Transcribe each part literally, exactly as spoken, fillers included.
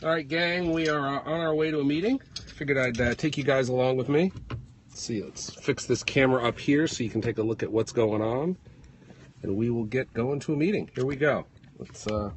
All right, gang, we are uh, on our way to a meeting. Figured I'd uh, take you guys along with me. Let's see, let's fix this camera up here so you can take a look at what's going on. And we will get going to a meeting. Here we go. Let's, uh...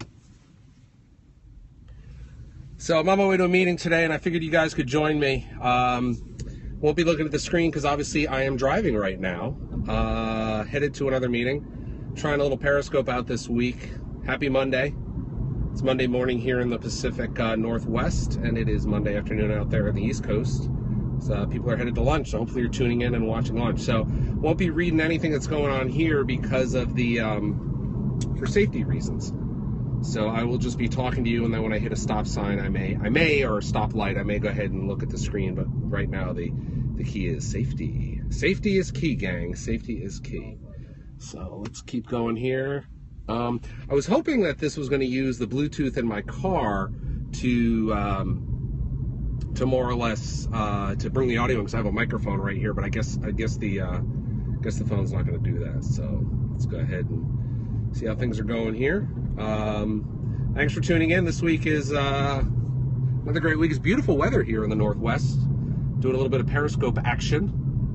So I'm on my way to a meeting today, and I figured you guys could join me. Um, won't be looking at the screen because obviously I am driving right now. Uh, headed to another meeting. Trying a little Periscope out this week. Happy Monday. It's Monday morning here in the Pacific uh, Northwest, and it is Monday afternoon out there on the East Coast. So uh, people are headed to lunch, so hopefully you're tuning in and watching lunch. So won't be reading anything that's going on here because of the, um, for safety reasons. So I will just be talking to you, and then when I hit a stop sign, I may, I may, or a stoplight, I may go ahead and look at the screen, but right now the, the key is safety. Safety is key, gang. Safety is key. So let's keep going here. Um, I was hoping that this was going to use the Bluetooth in my car to um, to more or less uh, to bring the audio in, because I have a microphone right here. But I guess I guess the uh, guess the phone's not going to do that. So let's go ahead and see how things are going here. Um, thanks for tuning in. This week is uh, another great week. It's beautiful weather here in the Northwest. Doing a little bit of Periscope action.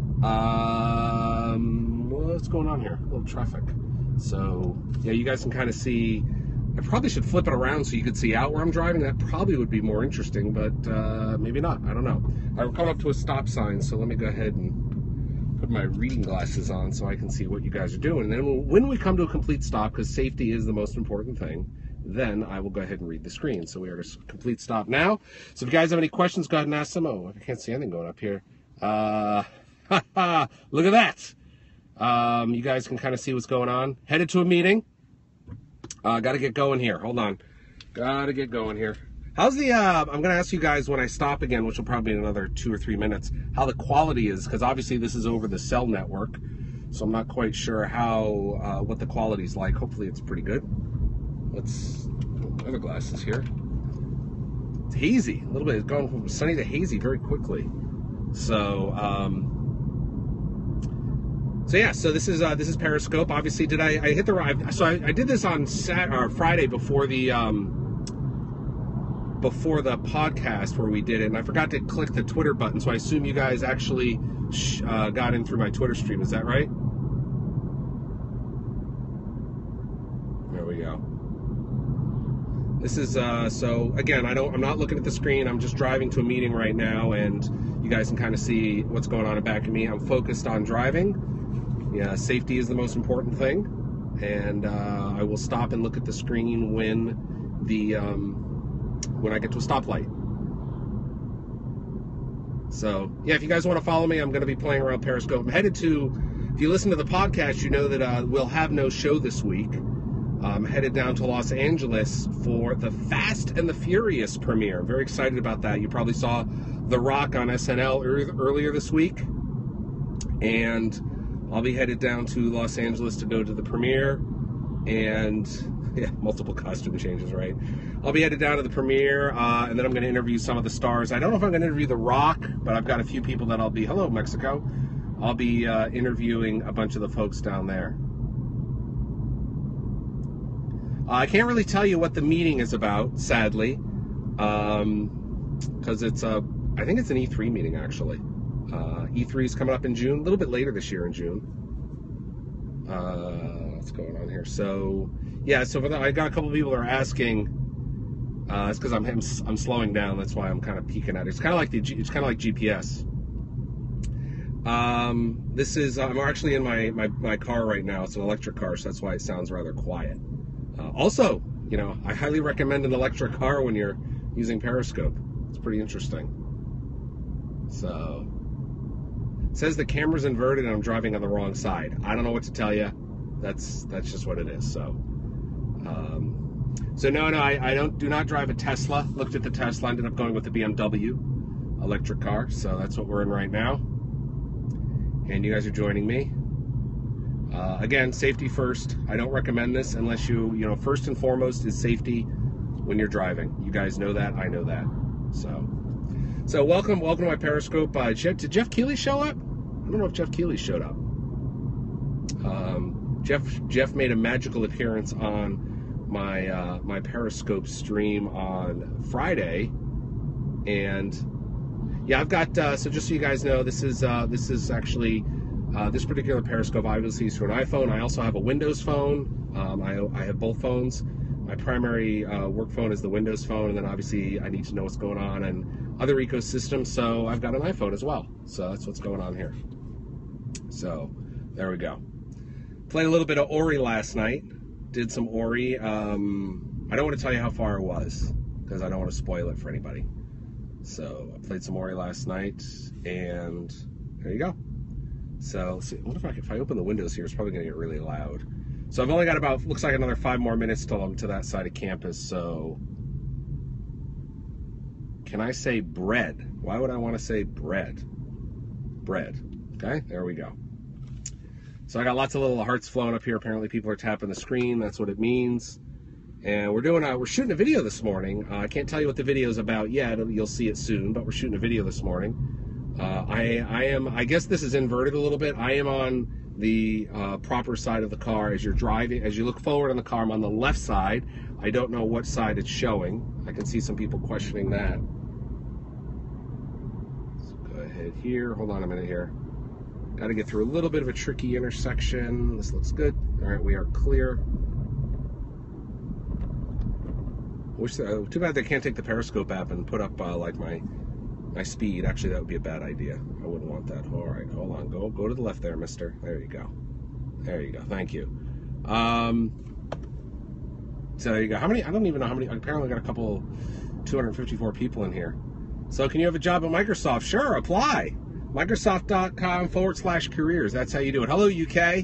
Um, what's going on here? A little traffic. So, yeah, you guys can kind of see. I probably should flip it around so you could see out where I'm driving. That probably would be more interesting, but uh, maybe not. I don't know. All right, we're coming up to a stop sign, so let me go ahead and put my reading glasses on so I can see what you guys are doing. And then we'll, when we come to a complete stop, because safety is the most important thing, then I will go ahead and read the screen. So we are at a complete stop now. So if you guys have any questions, go ahead and ask them. Oh, I can't see anything going up here. Uh, look at that. Um, you guys can kind of see what's going on. Headed to a meeting. Uh, got to get going here. Hold on. Got to get going here. How's the, uh, I'm going to ask you guys when I stop again, which will probably be in another two or three minutes, how the quality is, because obviously this is over the cell network, so I'm not quite sure how, uh, what the quality is like. Hopefully it's pretty good. Let's, other glasses here. It's hazy. A little bit. It's going from sunny to hazy very quickly. So, um... So yeah, so this is uh, this is Periscope. Obviously, did I, I hit the right? So I, I did this on Sat or Friday before the um, before the podcast where we did it, and I forgot to click the Twitter button. So I assume you guys actually sh uh, got in through my Twitter stream. Is that right? There we go. This is uh, so again. I don't. I'm not looking at the screen. I'm just driving to a meeting right now, and you guys can kind of see what's going on in back of me. I'm focused on driving. Yeah, safety is the most important thing, and uh, I will stop and look at the screen when the um, when I get to a stoplight. So yeah, if you guys want to follow me, I'm going to be playing around Periscope. I'm headed to. If you listen to the podcast, you know that uh, we'll have no show this week. I'm headed down to Los Angeles for the Fast and the Furious premiere. I'm very excited about that. You probably saw The Rock on S N L earlier this week, and I'll be headed down to Los Angeles to go to the premiere, and yeah, multiple costume changes, right? I'll be headed down to the premiere, uh, and then I'm going to interview some of the stars. I don't know if I'm going to interview The Rock, but I've got a few people that I'll be, hello, Mexico. I'll be uh, interviewing a bunch of the folks down there. Uh, I can't really tell you what the meeting is about, sadly, um, because it's a, I think it's an E three meeting, actually. Uh, E three is coming up in June, a little bit later this year in June. Uh, what's going on here? So, yeah, so for the, I got a couple of people that are asking. Uh, it's because I'm, I'm I'm slowing down. That's why I'm kind of peeking at it. It's kind of like the it's kind of like G P S. Um, this is I'm actually in my, my my car right now. It's an electric car, so that's why it sounds rather quiet. Uh, also, you know, I highly recommend an electric car when you're using Periscope. It's pretty interesting. So. It says the camera's inverted and I'm driving on the wrong side. I don't know what to tell you. That's that's just what it is. So, um, so no, no, I, I don't do not drive a Tesla. Looked at the Tesla, ended up going with the B M W electric car. So that's what we're in right now. And you guys are joining me. Uh, again, safety first. I don't recommend this unless you, you know, first and foremost is safety when you're driving. You guys know that. I know that. So. So welcome, welcome to my Periscope. Uh, Jeff, did Jeff Keighley show up? I don't know if Jeff Keighley showed up. Um, Jeff Jeff made a magical appearance on my uh, my Periscope stream on Friday, and yeah, I've got uh, so just so you guys know, this is uh, this is actually uh, this particular Periscope obviously is for an iPhone. I also have a Windows phone. Um, I I have both phones. My primary uh, work phone is the Windows phone, and then obviously I need to know what's going on in other ecosystems, so I've got an iPhone as well. So that's what's going on here. So there we go. Played a little bit of Ori last night. Did some Ori. Um, I don't want to tell you how far it was because I don't want to spoil it for anybody. So I played some Ori last night, and there you go. So let's see. What if I if I open the windows here? It's probably going to get really loud. So I've only got about looks like another five more minutes till I'm to that side of campus. So can I say bread? Why would I want to say bread? Bread. Okay, there we go. So I got lots of little hearts flowing up here. Apparently people are tapping the screen. That's what it means. And we're doing a, we're shooting a video this morning. Uh, I can't tell you what the video is about yet. You'll see it soon, but we're shooting a video this morning. Uh, I, I am, I guess this is inverted a little bit. I am on the uh, proper side of the car as you're driving. As you look forward on the car, I'm on the left side. I don't know what side it's showing. I can see some people questioning that. Let's go ahead here. Hold on a minute here. Got to get through a little bit of a tricky intersection. This looks good. All right, we are clear. Wish uh, too bad they can't take the Periscope app and put up uh, like my my speed. Actually, that would be a bad idea. I wouldn't want that. All right, hold on. Go go to the left there, mister. There you go. There you go. Thank you. Um, so there you go. How many? I don't even know how many. Apparently, got a couple, two hundred fifty-four people in here. So, can you have a job at Microsoft? Sure, apply. Microsoft.com forward slash careers. That's how you do it. Hello, U K.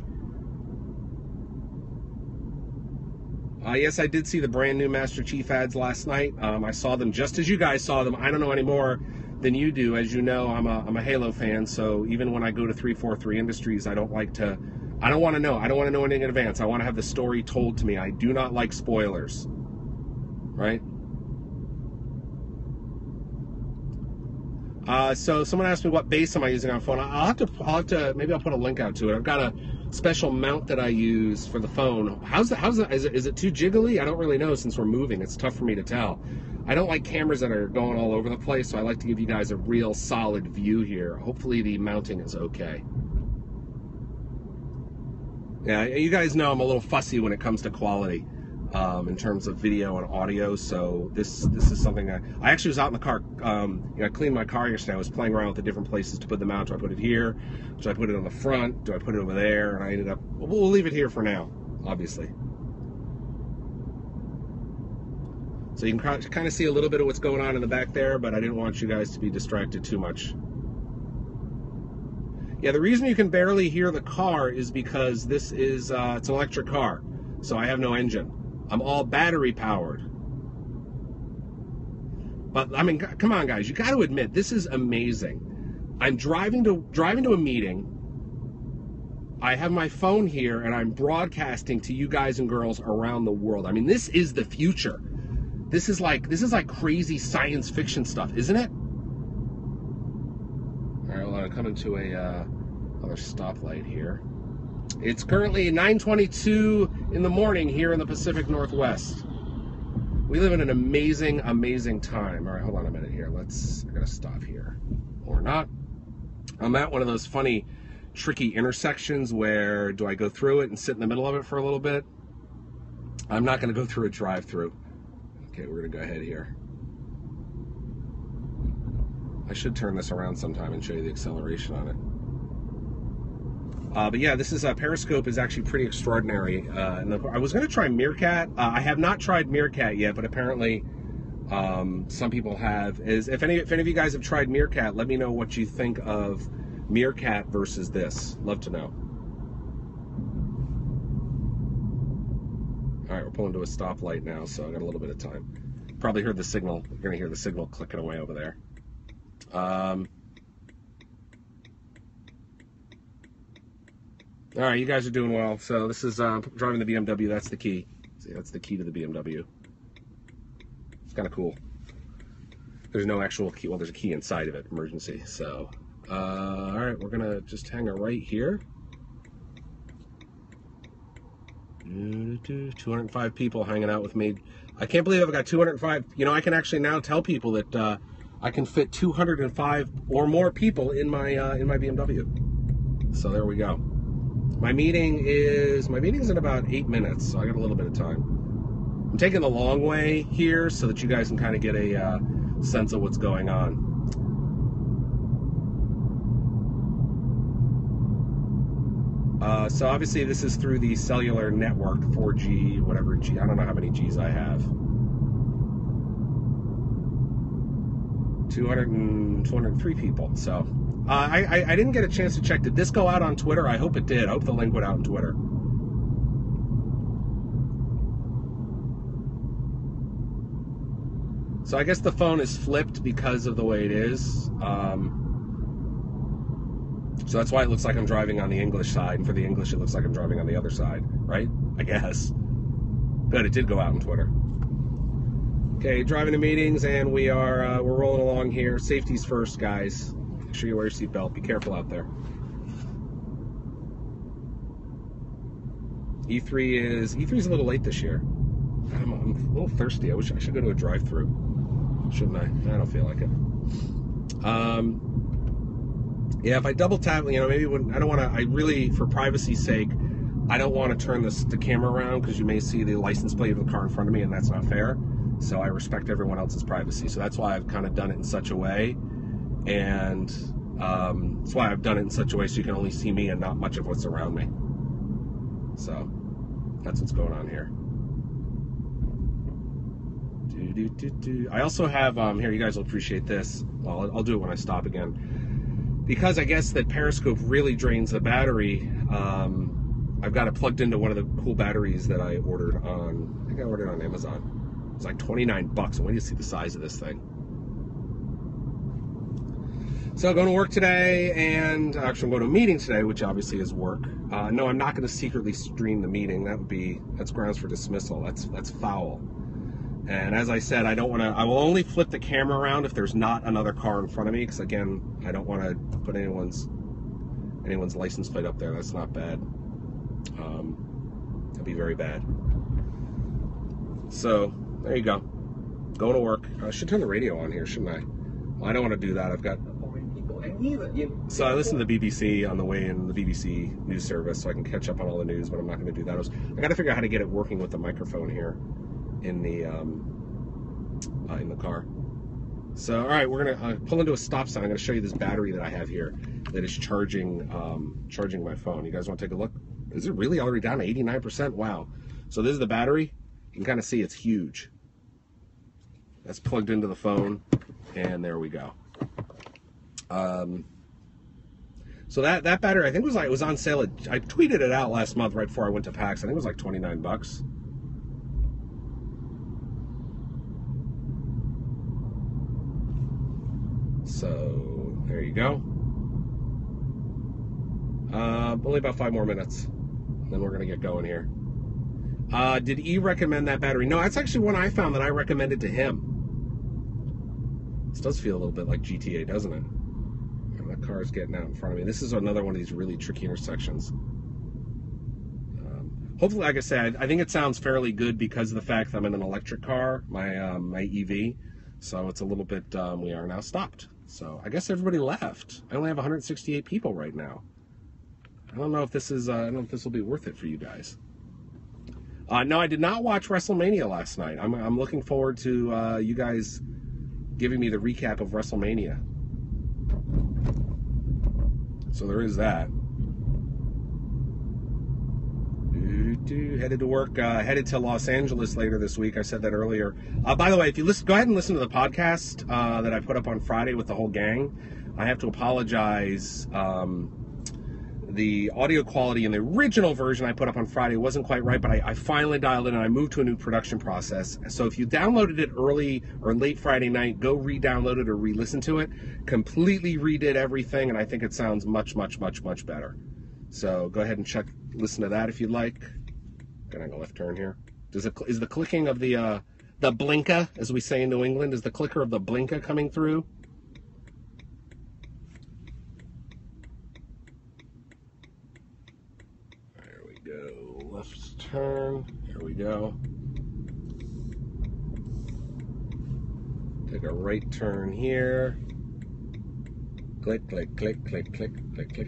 Uh, yes, I did see the brand new Master Chief ads last night. Um, I saw them just as you guys saw them. I don't know any more than you do. As you know, I'm a, I'm a Halo fan, so even when I go to three forty-three Industries, I don't like to, I don't want to know. I don't want to know anything in advance. I want to have the story told to me. I do not like spoilers. Right? Uh, so someone asked me what base am I using on phone. I'll have to, I'll have to, maybe I'll put a link out to it. I've got a special mount that I use for the phone. How's that, how's that, is it, is it too jiggly? I don't really know since we're moving. It's tough for me to tell. I don't like cameras that are going all over the place, so I like to give you guys a real solid view here. Hopefully the mounting is okay. Yeah, you guys know I'm a little fussy when it comes to quality. Um, in terms of video and audio, so this this is something I, I actually was out in the car. Um, you know, I cleaned my car yesterday. I was playing around with the different places to put them out. Do I put it here? Do I put it on the front? Do I put it over there? And I ended up, we'll, we'll leave it here for now, obviously. So you can kind of see a little bit of what's going on in the back there, but I didn't want you guys to be distracted too much. Yeah, the reason you can barely hear the car is because this is uh, it's an electric car, so I have no engine. I'm all battery powered. But I mean, come on, guys, you got to admit this is amazing. I'm driving to driving to a meeting. I have my phone here, and I'm broadcasting to you guys and girls around the world. I mean, this is the future. This is like this is like crazy science fiction stuff, isn't it? All right, well, I'm coming to a uh, another stoplight here. It's currently nine twenty-two in the morning here in the Pacific Northwest. We live in an amazing, amazing time. All right, hold on a minute here. Let's, I gotta stop here. Or not. I'm at one of those funny, tricky intersections where do I go through it and sit in the middle of it for a little bit? I'm not gonna go through a drive-through. Okay, we're gonna go ahead here. I should turn this around sometime and show you the acceleration on it. Uh, but yeah, this is uh, Periscope is actually pretty extraordinary. Uh, and the, I was going to try Meerkat. Uh, I have not tried Meerkat yet, but apparently um, some people have. Is if any if any of you guys have tried Meerkat, let me know what you think of Meerkat versus this. Love to know. All right, we're pulling to a stoplight now, so I got a little bit of time. Probably heard the signal. You're going to hear the signal clicking away over there. Um, All right, you guys are doing well. So this is uh, driving the B M W. That's the key. See, that's the key to the B M W. It's kind of cool. There's no actual key. Well, there's a key inside of it, emergency. So, uh, all right, we're gonna just hang it right here. two hundred five people hanging out with me. I can't believe I've got two hundred five. You know, I can actually now tell people that uh, I can fit two hundred five or more people in my uh, in my B M W. So there we go. My meeting is my meeting's in about eight minutes, so I got a little bit of time. I'm taking the long way here so that you guys can kind of get a uh, sense of what's going on. Uh, so obviously this is through the cellular network, four G, whatever G, I don't know how many G's I have. two hundred and, two hundred three people, so. Uh, I, I, I didn't get a chance to check, did this go out on Twitter? I hope it did, I hope the link went out on Twitter. So I guess the phone is flipped because of the way it is. Um, So that's why it looks like I'm driving on the English side, and for the English it looks like I'm driving on the other side, right? I guess. Good, it did go out on Twitter. Okay, driving to meetings, and we are uh, we're rolling along here. Safety's first, guys. Make sure you wear your seatbelt. Be careful out there. E three is E three is a little late this year. I'm, I'm a little thirsty. I wish I should go to a drive-through, shouldn't I? I don't feel like it. Um. Yeah, if I double tap, you know, maybe when I don't want to, I really, for privacy's sake, I don't want to turn this the camera around because you may see the license plate of the car in front of me, and that's not fair. So I respect everyone else's privacy. So that's why I've kind of done it in such a way, and um, that's why I've done it in such a way so you can only see me and not much of what's around me. So that's what's going on here. Do, do, do, do. I also have um, here. You guys will appreciate this. Well, I'll, I'll do it when I stop again. Because I guess that Periscope really drains the battery, um, I've got it plugged into one of the cool batteries that I ordered on, I think I ordered on Amazon. It's like twenty-nine bucks, and wait to see the size of this thing. So going to work today, and actually I'm going to a meeting today, which obviously is work. Uh, no, I'm not going to secretly stream the meeting. That would be, that's grounds for dismissal. That's, that's foul. And as I said, I don't want to, I will only flip the camera around if there's not another car in front of me, because again, I don't want to put anyone's anyone's license plate up there. That's not bad. Um, that'd be very bad. So, there you go. Going to work. I should turn the radio on here, shouldn't I? Well, I don't want to do that. I've got... So I listen to the B B C on the way in, the B B C news service, so I can catch up on all the news, but I'm not going to do that. I, was, I got to figure out how to get it working with the microphone here in the um, uh, in the car. So, all right, we're gonna uh, pull into a stop sign. I'm gonna show you this battery that I have here that is charging um, charging my phone. You guys want to take a look? Is it really already down to eighty-nine percent? Wow. So this is the battery. You can kind of see it's huge. That's plugged into the phone, and there we go. Um, so that that battery, I think was like it was on sale. At, I tweeted it out last month right before I went to PAX. I think it was like twenty-nine bucks. So there you go. Uh, only about five more minutes, then we're gonna get going here. Uh, did E recommend that battery? No, that's actually one I found that I recommended to him. This does feel a little bit like G T A, doesn't it? And that car's getting out in front of me. This is another one of these really tricky intersections. Um, hopefully, like I said, I think it sounds fairly good because of the fact that I'm in an electric car, my um, my E V. So it's a little bit. Um, we are now stopped. So I guess everybody left. I only have one hundred sixty-eight people right now. I don't know if this is. Uh, I don't know if this will be worth it for you guys. Uh, no, I did not watch WrestleMania last night. I'm, I'm looking forward to uh, you guys giving me the recap of WrestleMania. So there is that. Headed to work, uh, headed to Los Angeles later this week. I said that earlier. Uh, by the way, if you listen, go ahead and listen to the podcast uh, that I put up on Friday with the whole gang. I have to apologize. Um, the audio quality in the original version I put up on Friday wasn't quite right, but I, I finally dialed it and I moved to a new production process. So if you downloaded it early or late Friday night, go re-download it or re-listen to it. Completely redid everything, and I think it sounds much, much, much, much better. So go ahead and check, listen to that if you'd like. Gonna go left turn here. Does it, is the clicking of the uh, the blinker, as we say in New England, is the clicker of the blinker coming through? There we go. Left turn. turn. Here we go. Take a right turn here. Click, click, click, click, click, click, click.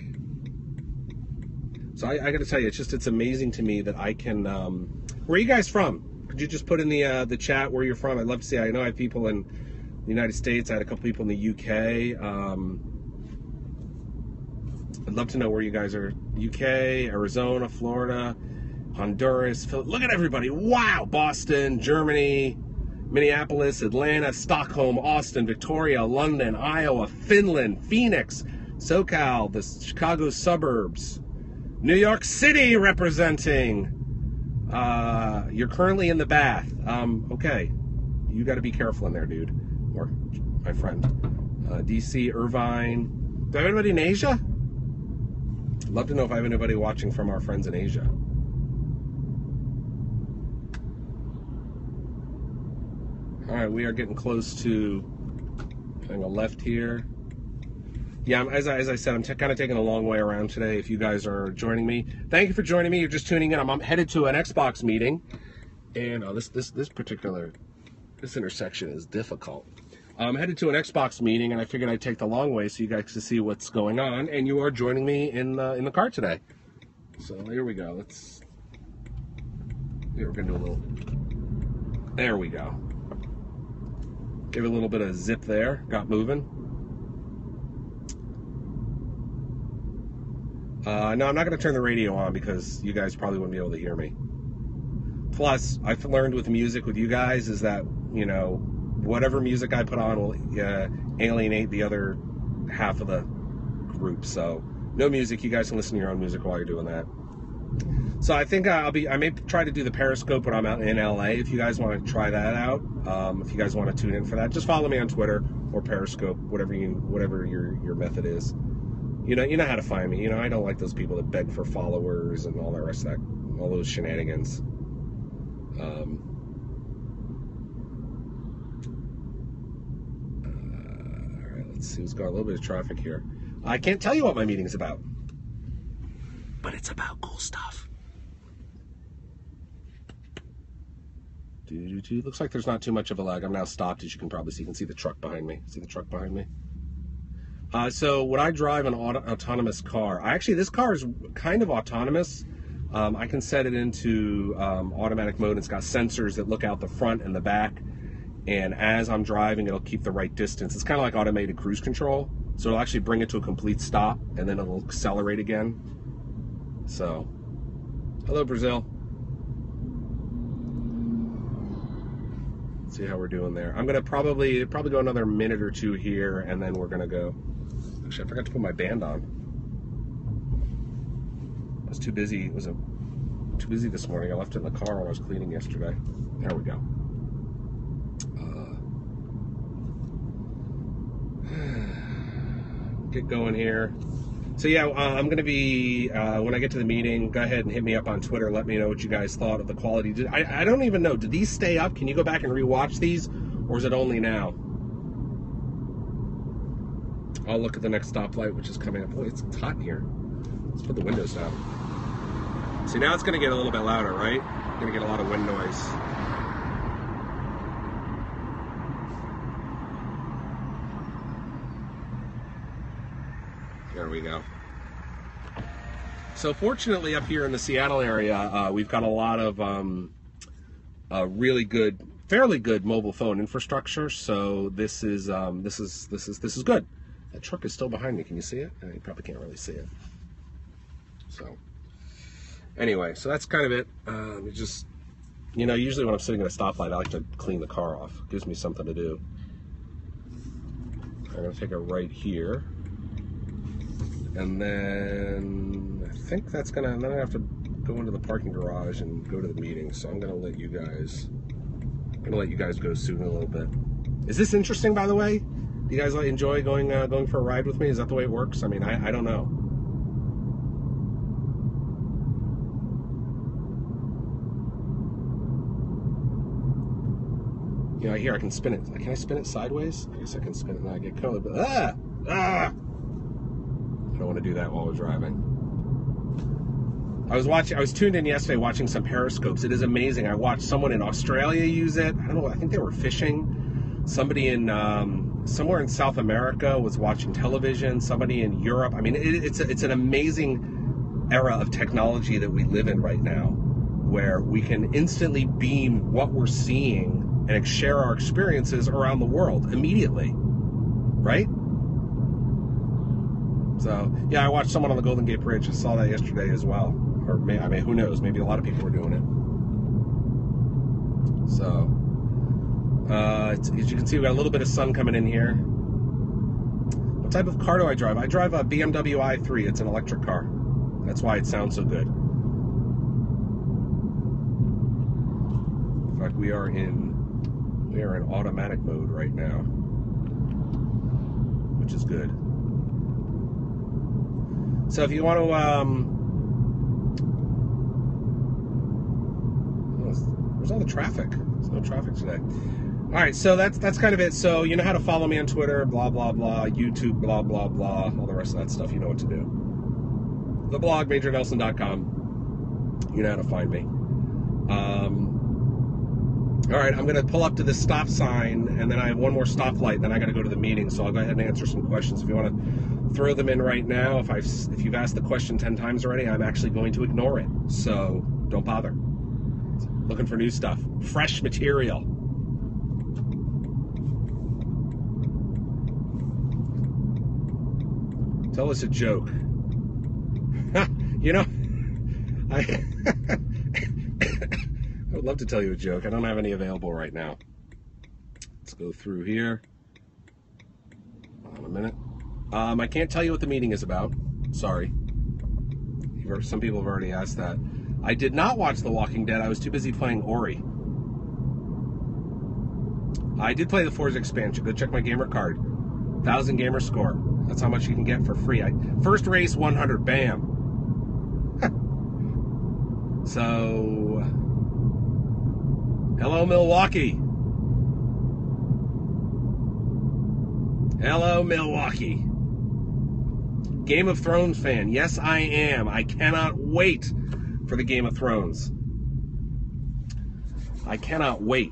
So I, I got to tell you, it's just, it's amazing to me that I can, um, where are you guys from? Could you just put in the uh, the chat where you're from? I'd love to see. I know I have people in the United States. I had a couple people in the U K. Um, I'd love to know where you guys are. U K, Arizona, Florida, Honduras. Phil- Look at everybody. Wow. Boston, Germany, Minneapolis, Atlanta, Stockholm, Austin, Victoria, London, Iowa, Finland, Phoenix, SoCal, the Chicago suburbs, New York City representing. Uh, you're currently in the bath. Um, okay. You got to be careful in there, dude. Or my friend. Uh, D C, Irvine. Do I have anybody in Asia? I'd love to know if I have anybody watching from our friends in Asia. All right, we are getting close to getting a left here. Yeah, as I, as I said, I'm kind of taking a long way around today. If you guys are joining me, thank you for joining me. You're just tuning in. I'm, I'm headed to an Xbox meeting, and oh, this this this particular this intersection is difficult. I'm headed to an Xbox meeting, and I figured I'd take the long way so you guys can see what's going on. And you are joining me in the in the car today. So here we go. Let's. Here we're gonna do a little. There we go. Give it a little bit of zip there. Got moving. Uh, no, I'm not going to turn the radio on because you guys probably wouldn't be able to hear me. Plus, I've learned with music with you guys is that, you know, whatever music I put on will uh, alienate the other half of the group. So, no music. You guys can listen to your own music while you're doing that. So, I think I'll be, I may try to do the Periscope when I'm out in L A. If you guys want to try that out, um, if you guys want to tune in for that, just follow me on Twitter or Periscope, whatever you, whatever your, your method is. You know, you know how to find me. You know, I don't like those people that beg for followers and all the rest of that, all those shenanigans. Um, uh, all right, let's see. Let's go. A little bit of traffic here. I can't tell you what my meeting's about, but it's about cool stuff. Doo-doo-doo. Looks like there's not too much of a lag. I'm now stopped, as you can probably see. You can see the truck behind me. See the truck behind me? Uh, so when I drive an auto autonomous car, I actually, this car is kind of autonomous. Um, I can set it into um, automatic mode. It's got sensors that look out the front and the back. And as I'm driving, it'll keep the right distance. It's kind of like automated cruise control. So it'll actually bring it to a complete stop, and then it'll accelerate again. So, hello, Brazil. Let's see how we're doing there. I'm going to probably, probably go another minute or two here, and then we're going to go. Actually, I forgot to put my band on. I was too busy. It was a, too busy this morning. I left it in the car when I was cleaning yesterday. There we go. Uh, get going here. So yeah, uh, I'm going to be, uh, when I get to the meeting, go ahead and hit me up on Twitter. Let me know what you guys thought of the quality. Did, I, I don't even know. Did these stay up? Can you go back and rewatch these? Or is it only now? I'll look at the next stoplight, which is coming up. Boy, it's hot in here. Let's put the windows down. See, now it's going to get a little bit louder, right? Going to get a lot of wind noise. There we go. So fortunately up here in the Seattle area, uh, we've got a lot of um, uh, really good, fairly good mobile phone infrastructure. So this is um, this is this is this is good. That truck is still behind me. Can you see it? You probably can't really see it. So anyway, so that's kind of it. Um, it just, you know, usually when I'm sitting at a stoplight, I like to clean the car off. It gives me something to do. I'm going to take a right here. And then I think that's going to, then I have to go into the parking garage and go to the meeting. So I'm going to let you guys, I'm going to let you guys go soon a little bit. Is this interesting, by the way? Do you guys like enjoy going uh, going for a ride with me? Is that the way it works? I mean, I, I don't know. You know, I hear I can spin it. Can I spin it sideways? I guess I can spin it and I get code. But ah, ah! I don't want to do that while we're driving. I was watching. I was tuned in yesterday watching some Periscopes. It is amazing. I watched someone in Australia use it. I don't know. I think they were fishing. Somebody in um, somewhere in South America was watching television. Somebody in Europe. I mean, it, it's a, it's an amazing era of technology that we live in right now, where we can instantly beam what we're seeing and share our experiences around the world immediately, right? So, yeah, I watched someone on the Golden Gate Bridge. I saw that yesterday as well. Or, may, I mean, who knows? Maybe a lot of people were doing it. So, uh, it's, as you can see, we got a little bit of sun coming in here. What type of car do I drive? I drive a B M W i three. It's an electric car. That's why it sounds so good. In fact, we are in we are in automatic mode right now, which is good. So if you want to, um, where's all the traffic? There's no traffic today. All right, so that's that's kind of it. So you know how to follow me on Twitter, blah blah blah, YouTube, blah blah blah, all the rest of that stuff. You know what to do. The blog, major nelson dot com. You know how to find me. Um, all right, I'm going to pull up to this stop sign, and then I have one more stoplight, then I got to go to the meeting, so I'll go ahead and answer some questions. If you want to throw them in right now, if, I've, if you've asked the question ten times already, I'm actually going to ignore it, so don't bother. Looking for new stuff. Fresh material. Tell us a joke. You know, I, I would love to tell you a joke. I don't have any available right now. Let's go through here. Hold on a minute. Um, I can't tell you what the meeting is about. Sorry. Some people have already asked that. I did not watch The Walking Dead. I was too busy playing Ori. I did play the Forza expansion. Go check my gamer card. one thousand gamer score. That's how much you can get for free. I, first race, one hundred. Bam. So, hello, Milwaukee. Hello, Milwaukee. Game of Thrones fan. Yes, I am. I cannot wait for the Game of Thrones. I cannot wait.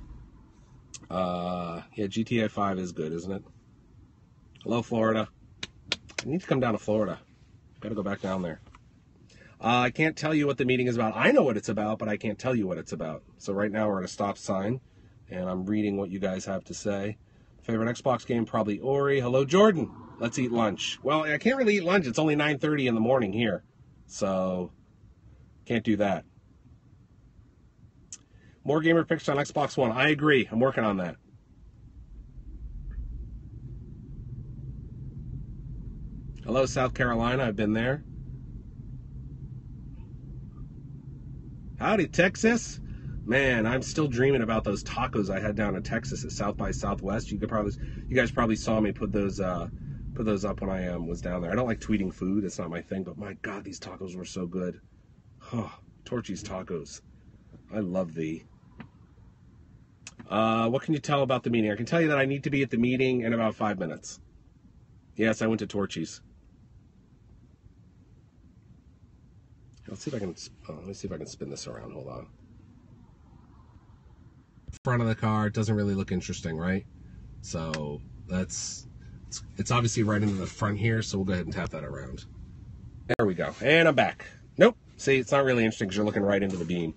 Uh, yeah, G T A five is good, isn't it? Hello, Florida. I need to come down to Florida. Got to go back down there. Uh, I can't tell you what the meeting is about. I know what it's about, but I can't tell you what it's about. So right now we're at a stop sign, and I'm reading what you guys have to say. Favorite Xbox game, probably Ori. Hello, Jordan. Let's eat lunch. Well, I can't really eat lunch. It's only nine thirty in the morning here, so can't do that. More gamer picks on Xbox One. I agree. I'm working on that. Hello, South Carolina. I've been there. Howdy, Texas. Man, I'm still dreaming about those tacos I had down in Texas at South by Southwest. You could probably, you guys probably saw me put those, uh, put those up when I um, was down there. I don't like tweeting food; it's not my thing. But my God, these tacos were so good. Oh, Torchy's tacos. I love thee. Uh, what can you tell about the meeting? I can tell you that I need to be at the meeting in about five minutes. Yes, I went to Torchy's. Let's see if I can. Oh, let me see if I can spin this around. Hold on. Front of the car, it doesn't really look interesting, right? So that's it's, it's obviously right into the front here. So we'll go ahead and tap that around. There we go, and I'm back. Nope. See, it's not really interesting because you're looking right into the beam.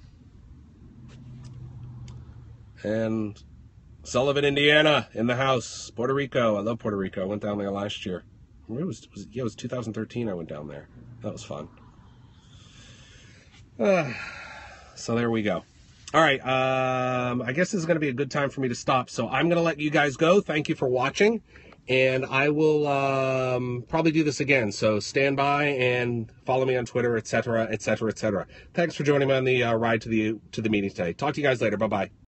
And Sullivan, Indiana, in the house. Puerto Rico. I love Puerto Rico. I went down there last year. It was, was yeah, it was two thousand thirteen. I went down there. That was fun. Uh, so there we go. All right. Um, I guess this is going to be a good time for me to stop. So I'm going to let you guys go. Thank you for watching. And I will um, probably do this again. So stand by and follow me on Twitter, et cetera, et cetera, et cetera. Thanks for joining me on the uh, ride to the to the meeting today. Talk to you guys later. Bye-bye.